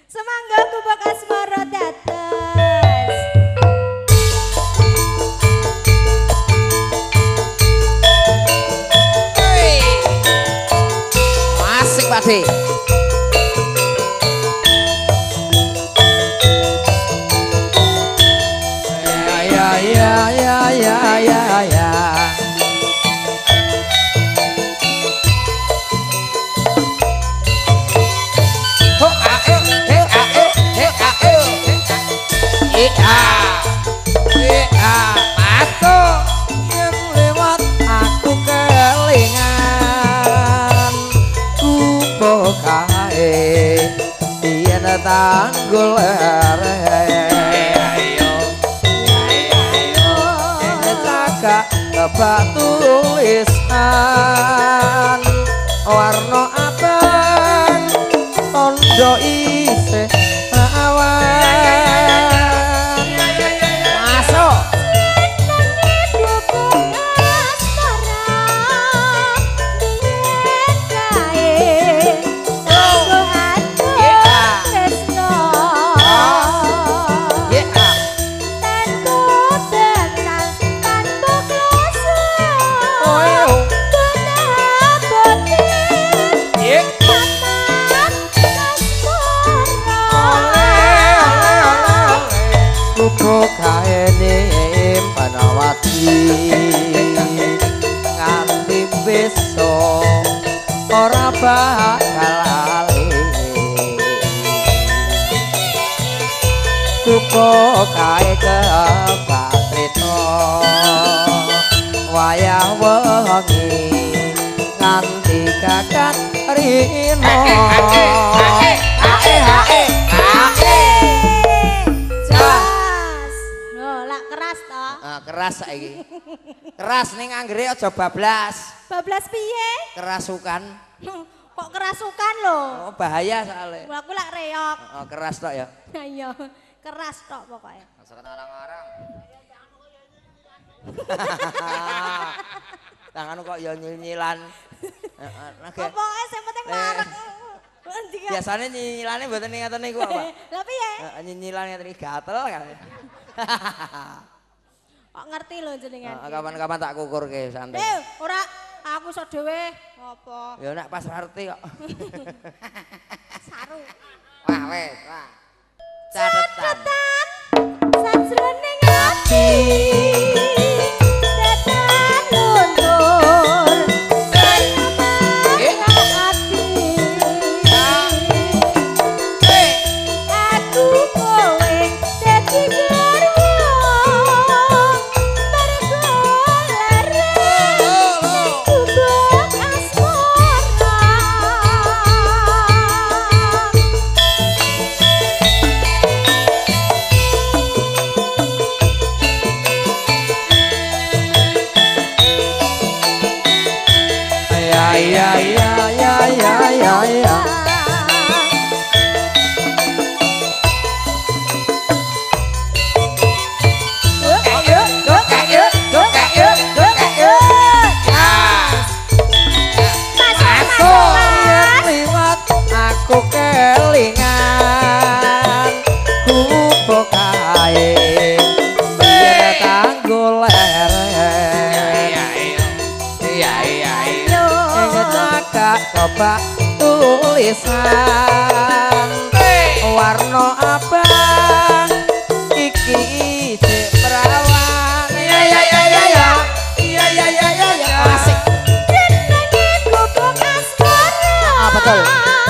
Semangga kubak asmara dados. Asik Pak De. Ya. Ho ae he ae he ae aku yen lewat aku kelingan ku pokae yen tanggul Bapak tulisan warna abang tondo isih awan masuk nganti besok ora bakal lali kupo kae kepatrito wayah wengi nganti kakak rino keras saiki. Keras ning anggere aja bablas. Bablas piye? Kerasukan. Kok kerasukan lho? Oh, bahaya soalnya. Aku lak reok. Oh, keras tok ya. Iya, keras tok pokoknya. Masakan orang-orang. Tanganmu kok ya nyil-nyilan. Pokoknya sing penting marek. Biasanya nyilane mboten ngaten niku apa? Lah piye? Nyinyilan ngaten gatel kan. Kok ngerti lho jenengan. Kapan-kapan tak kukurke santai. Ora aku sok dhewe apa? Ya nek pas ngerti kok. Saru. Wah wis, wah. Catetan. Sajroning ati. Tetan luntur. Aku kowe dadi ya. Aku kelingan kupo kae biar tanggul ngecakak kebak tulisan warna abang iki isih perawan ya asik betul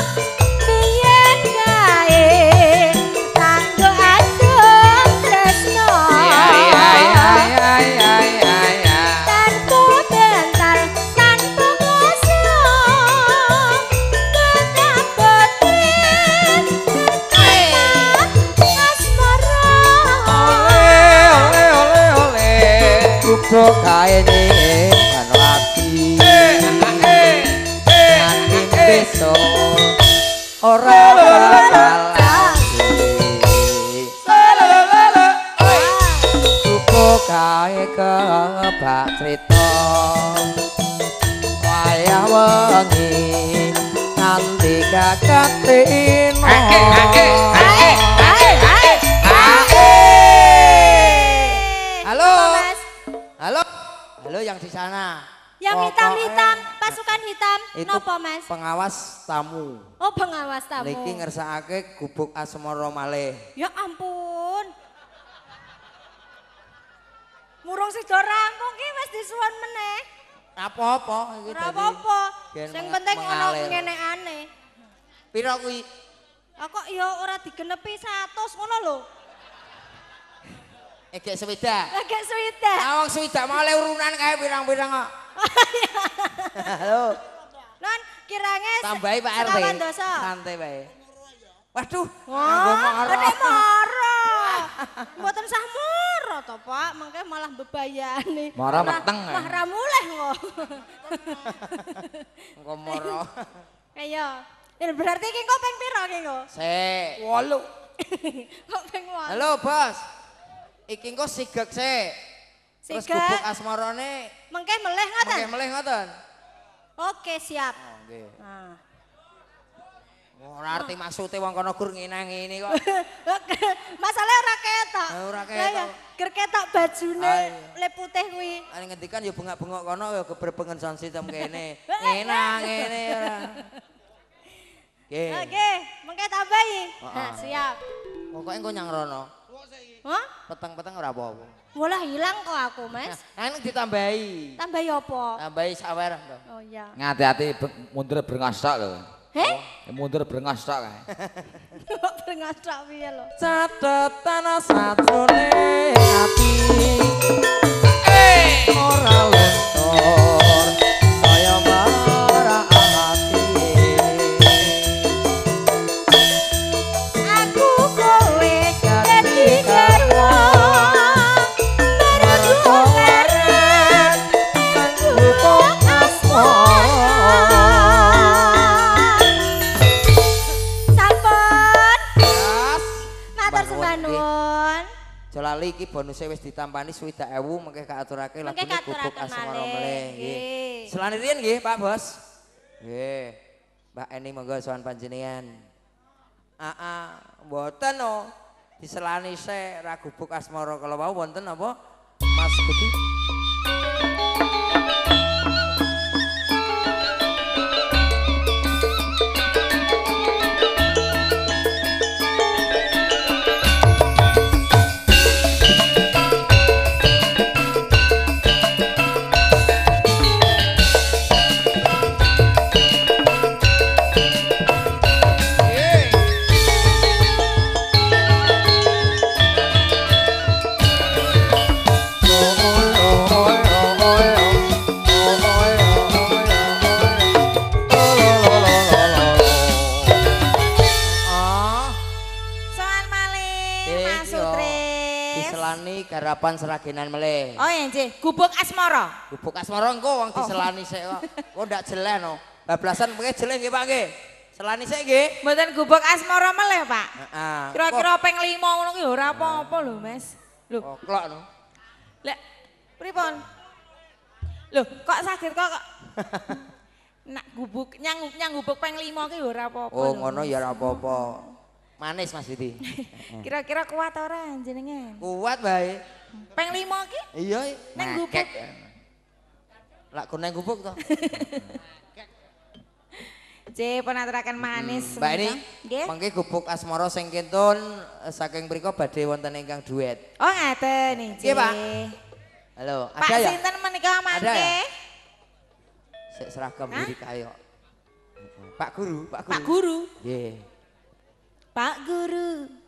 kae ning kanwati nanti besok ora bakal cukup kae kebak crita wayah wengi nganti kakak tino Yang hitam-hitam, pasukan hitam. Itu Nopo, Mas? pengawas tamu. Oh, pengawas tamu. Niki ngersakake gubuk asmara malih. Ya ampun. Murung sida rampung ki wis disuwun meneh. Apa-apa iki Ora apa-apa. gen Sing penting ana mengalir. ngenekane. Piro kuwi? Kok ya ora digenepi 100 ngono lho. Gek swidak. Agak swidak. Ah wong swidak malah urunan kae pirang-pirang kok. Halo. Non kirange Tambahi Pak RT. sekawan dosa. Santai wae. Waduh, Wah, mara. nek mara. Mboten sah mara to, Pak. Mengke malah bebayani. Mara meteng, Mah ra mulih kok. Engko mara. Ayo. Ya berarti ki kok ping pira ki kok? Sik. 8. Kok ping 8. Halo, Bos. Iki engko sigek sik. Terus Sigek. gubuk asmarane Mengke meleh ngoten? mengke melih ngoten. Oke, siap. Oh, nggih. Nah. Ora arti maksude wong kono gur ngene kok. Masalah ora ketok. Ora Lah ya, ketok. ger ketok bajune Ayo. le putih kuwi. Ani ngendikan ya bengak-bengok kono ya keberbengen sound system kene. Enak ngene ora. Nggih. Oke, mengke tambahi. Heeh. Nah, siap. Pokoke engko nyang rono. Hah? Peteng-peteng ora apa-apa. Walah hilang kok aku, Mas. Anu ditambahi. Tambahi apa? Tambahi sawer to. Oh iya. Ngati-hati mundur brengastak lho. Heh? Mundur brengastak kae. Kok brengasak piye lho? Catatan sajrone ati ora luntur saya marah ati Aku kowe dadi garwa. Martowaran gubuk asmara Sampun. Yes. Matur Mbah sembah nuwun, nggih. nuwun. Jolali iki bonusnya wis ditampani 60.000 mengke kaaturake Mengke lagune gubuk kaaturaken asmara malih, meleh nggih. nggih. Selane riyen nggih Pak Bos. Nggih. Mbak Eni monggo sowan panjenengan. Mboten no. Diselani sik ra gubuk asmara kalau mau wonten apa? Mas Budi. Soal malih Mas Sutris. Diselani garapan seragenan meleh. Oh iya nggih, gubuk asmara. Gubuk asmara engko wong diselani sik kok. Kok ndak jelas no. Bablasan mengke jelas nggih Pak nggih. Selani sik nggih. Mboten gubuk asmara meleh, Pak. Heeh. Kira-kira ping 5 ngono ki ora apa-apa lho, Mas. Lho, Klok no. lek pripun? Lho, kok saged kok nak gubuk nyang gubuk ping 5 ki ora apa-apa. Oh lho, ngono Mas. ya ora apa-apa. Manis Mas Didi. Kira-kira kuat ora jenengan? Kuat bae. Ping 5 ki? Iya. Neng gubuk. ngekek. Lak neng gubuk to. C penaturaken manis. Mbak ini Nggih. mengke gubuk asmara sing kentun saking mriku badhe wonten ingkang duet. Oh, ngaten nih, C. Nggih, Pak. Halo, Pak ada ya? sinten menika Ada mangke? ya? Sik seragam Hah? diri kaya. Pak Guru, Pak Guru. Pak Guru. Nggih. Pak Guru.